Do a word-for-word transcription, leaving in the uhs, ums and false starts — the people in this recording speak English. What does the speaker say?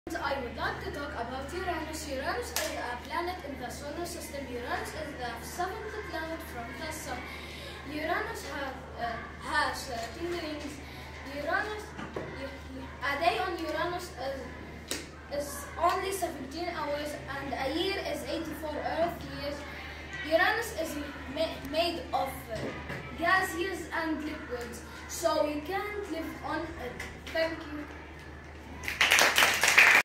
I would like to talk about Uranus. Uranus is a planet in the solar system. Uranus is the seventh planet from the sun. Uranus have, uh, has thirteen rings. Uranus, a day on Uranus is, is only seventeen hours, and a year is eighty-four Earth years. Uranus is ma made of uh, gases and liquids, so you can't live on it. Thank you.